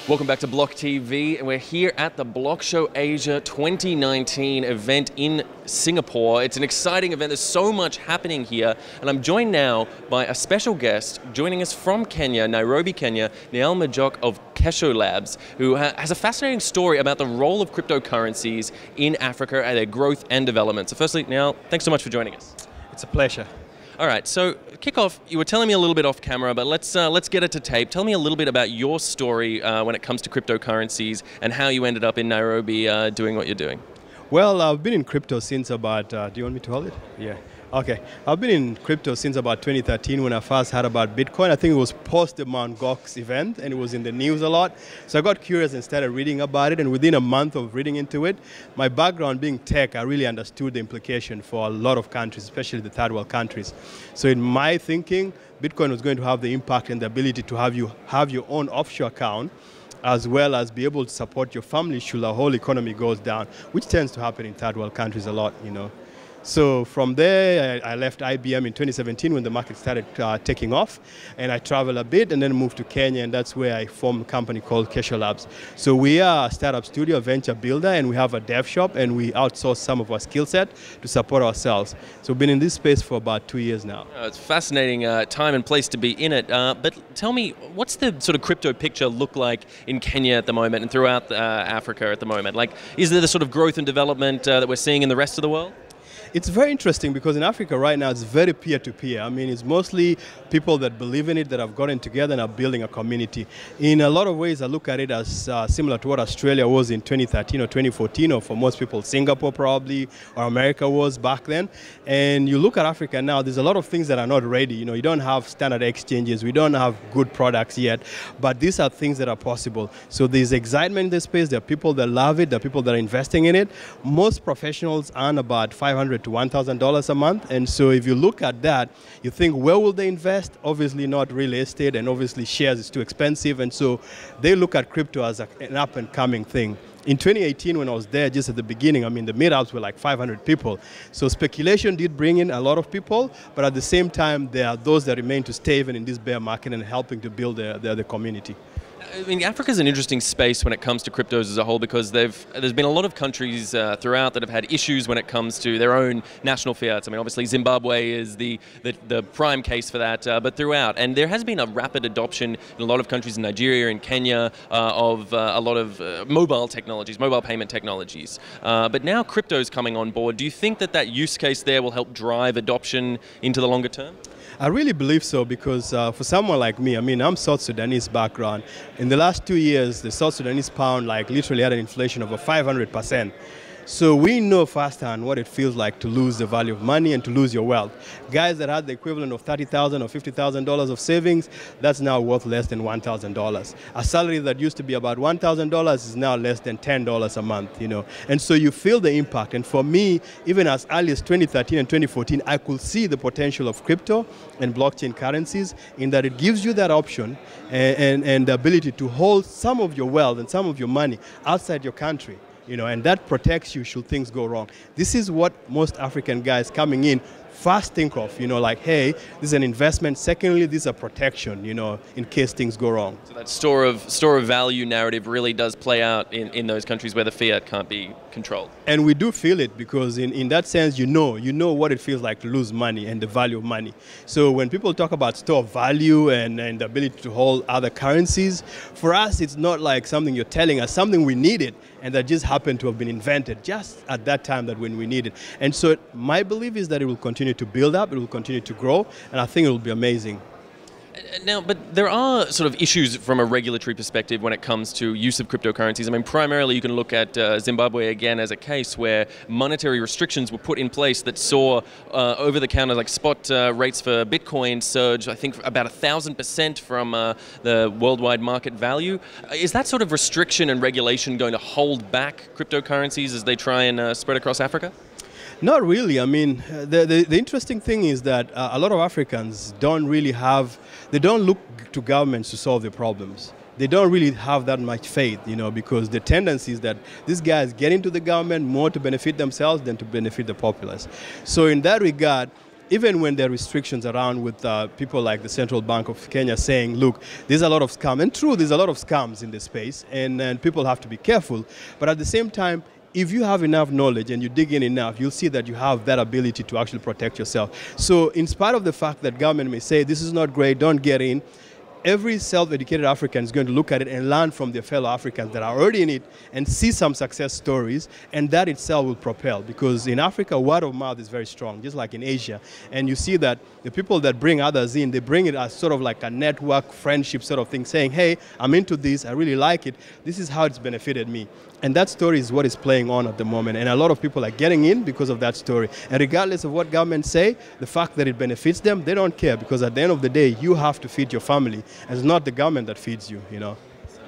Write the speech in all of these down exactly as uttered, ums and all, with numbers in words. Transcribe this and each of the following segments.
Welcome back to Block T V, and we're here at the Block Show Asia twenty nineteen event in Singapore. It's an exciting event. There's so much happening here, and I'm joined now by a special guest joining us from Kenya, Nairobi, Kenya, Niall Majok of Kesho Labs, who ha has a fascinating story about the role of cryptocurrencies in Africa and their growth and development. So firstly, Niall, thanks so much for joining us. It's a pleasure. All right, so kick off, you were telling me a little bit off camera, but let's uh, let's get it to tape. Tell me a little bit about your story uh, when it comes to cryptocurrencies and how you ended up in Nairobi uh, doing what you're doing. Well, I've been in crypto since about, uh, do you want me to hold it? Yeah. Okay. I've been in crypto since about twenty thirteen when I first heard about Bitcoin. I think it was post the Mount Gox event and it was in the news a lot. So I got curious and started reading about it, and within a month of reading into it, my background being tech, I really understood the implication for a lot of countries, especially the third world countries. So in my thinking, Bitcoin was going to have the impact and the ability to have you have your own offshore account, as well as be able to support your family should the whole economy goes down, which tends to happen in third world countries a lot, you know. So from there, I, I left I B M in twenty seventeen when the market started uh, taking off, and I traveled a bit and then moved to Kenya, and that's where I formed a company called Kesho Labs. So we are a startup studio, a venture builder, and we have a dev shop, and we outsource some of our skill set to support ourselves. So we've been in this space for about two years now. Uh, it's a fascinating uh, time and place to be in it, uh, but tell me, what's the sort of crypto picture look like in Kenya at the moment and throughout uh, Africa at the moment? Like, is there the sort of growth and development uh, that we're seeing in the rest of the world? It's very interesting because in Africa right now it's very peer-to-peer. I mean, it's mostly people that believe in it that have gotten together and are building a community. In a lot of ways, I look at it as uh, similar to what Australia was in twenty thirteen or twenty fourteen, or for most people, Singapore probably, or America was back then. And you look at Africa now, there's a lot of things that are not ready. You know, you don't have standard exchanges, we don't have good products yet, but these are things that are possible. So there's excitement in this space, there are people that love it, there are people that are investing in it. Most professionals earn about five hundred to one thousand dollars a month, and so if you look at that, you think, where will they invest? Obviously not real estate, and obviously shares is too expensive, and so they look at crypto as a, an up-and-coming thing. In twenty eighteen, when I was there just at the beginning, I mean, the meetups were like five hundred people. So speculation did bring in a lot of people, but at the same time, there are those that remain to stay even in this bear market and helping to build the, the, the community. I mean, Africa is an interesting space when it comes to cryptos as a whole, because they've, there's been a lot of countries uh, throughout that have had issues when it comes to their own national fiats. I mean, obviously Zimbabwe is the, the, the prime case for that, uh, but throughout. And there has been a rapid adoption in a lot of countries, in Nigeria and Kenya, uh, of uh, a lot of uh, mobile technologies, mobile payment technologies. Uh, but now crypto's coming on board. Do you think that that use case there will help drive adoption into the longer term? I really believe so, because uh, for someone like me, I mean, I'm South Sudanese background. In the last two years, the South Sudanese pound like literally had an inflation of over five hundred percent. So we know firsthand what it feels like to lose the value of money and to lose your wealth. Guys that had the equivalent of thirty thousand dollars or fifty thousand dollars of savings, that's now worth less than one thousand dollars. A salary that used to be about one thousand dollars is now less than ten dollars a month, you know. And so you feel the impact. And for me, even as early as twenty thirteen and twenty fourteen, I could see the potential of crypto and blockchain currencies in that it gives you that option and, and, and the ability to hold some of your wealth and some of your money outside your country. You know, and that protects you should things go wrong. This is what most African guys coming in first think of, you know, like, hey, this is an investment. Secondly, this is a protection, you know, in case things go wrong. So that store of store of value narrative really does play out in, in those countries where the fiat can't be controlled. And we do feel it, because in, in that sense, you know, you know what it feels like to lose money and the value of money. So when people talk about store of value and, and the ability to hold other currencies, for us, it's not like something you're telling us, something we needed, and that just happened to have been invented just at that time that when we need it. And so my belief is that it will continue to build up, it will continue to grow, and I think it will be amazing. Now, but there are sort of issues from a regulatory perspective when it comes to use of cryptocurrencies. I mean, primarily you can look at uh, Zimbabwe again as a case where monetary restrictions were put in place that saw uh, over-the-counter, like spot uh, rates for Bitcoin surge, I think, about a thousand percent from uh, the worldwide market value. Is that sort of restriction and regulation going to hold back cryptocurrencies as they try and uh, spread across Africa? Not really. I mean, the, the, the interesting thing is that uh, a lot of Africans don't really have, they don't look to governments to solve their problems. They don't really have that much faith, you know, because the tendency is that these guys get into the government more to benefit themselves than to benefit the populace. So in that regard, even when there are restrictions around with uh, people like the Central Bank of Kenya saying, look, there's a lot of scam. And true, there's a lot of scams in this space, and, and people have to be careful. But at the same time, if you have enough knowledge and you dig in enough, you'll see that you have that ability to actually protect yourself. So in spite of the fact that government may say, this is not great, don't get in, every self-educated African is going to look at it and learn from their fellow Africans that are already in it and see some success stories, and that itself will propel. Because in Africa, word of mouth is very strong, just like in Asia. And you see that the people that bring others in, they bring it as sort of like a network, friendship sort of thing, saying, hey, I'm into this, I really like it, this is how it's benefited me. And that story is what is playing on at the moment. And a lot of people are getting in because of that story. And regardless of what governments say, the fact that it benefits them, they don't care. Because at the end of the day, you have to feed your family. And it's not the government that feeds you, you know.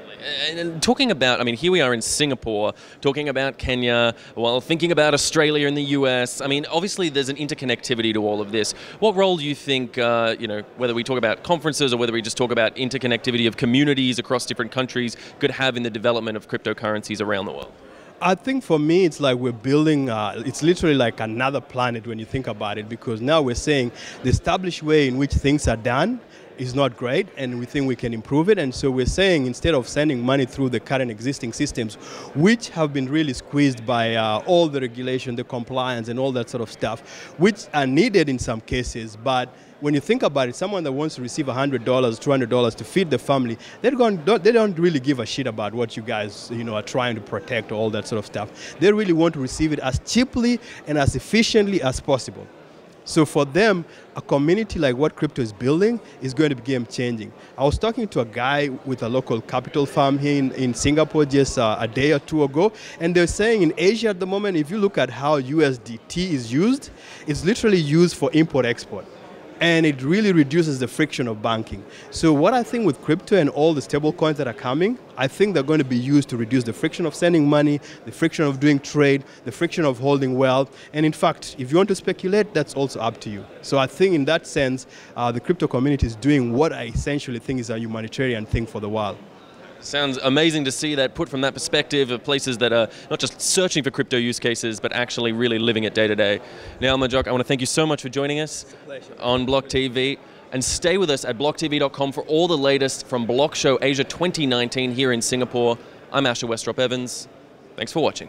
And talking about, I mean, here we are in Singapore, talking about Kenya, well, thinking about Australia and the U S. I mean, obviously there's an interconnectivity to all of this. What role do you think, uh, you know, whether we talk about conferences or whether we just talk about interconnectivity of communities across different countries could have in the development of cryptocurrencies around the world? I think for me, it's like we're building, uh, it's literally like another planet when you think about it, because now we're saying the established way in which things are done is not great, and we think we can improve it. And so we're saying, instead of sending money through the current existing systems, which have been really squeezed by uh, all the regulation, the compliance, and all that sort of stuff, which are needed in some cases, but when you think about it, someone that wants to receive one hundred dollars, two hundred dollars to feed the family, they don't, they don't really give a shit about what you guys, you know, are trying to protect, or all that sort of stuff. They really want to receive it as cheaply and as efficiently as possible. So for them, a community like what crypto is building is going to be game changing. I was talking to a guy with a local capital firm here in, in Singapore just uh, a day or two ago, and they're saying in Asia at the moment, if you look at how U S D T is used, it's literally used for import-export. And it really reduces the friction of banking. So what I think with crypto and all the stable coins that are coming, I think they're going to be used to reduce the friction of sending money, the friction of doing trade, the friction of holding wealth. And in fact, if you want to speculate, that's also up to you. So I think in that sense, uh, the crypto community is doing what I essentially think is a humanitarian thing for the world. Sounds amazing to see that put from that perspective of places that are not just searching for crypto use cases, but actually really living it day to day. Niall Majok, I want to thank you so much for joining us on Block T V. And stay with us at block T V dot com for all the latest from Block Show Asia twenty nineteen here in Singapore. I'm Asher Westrop Evans. Thanks for watching.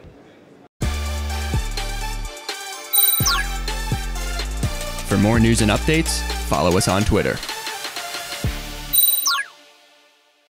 For more news and updates, follow us on Twitter.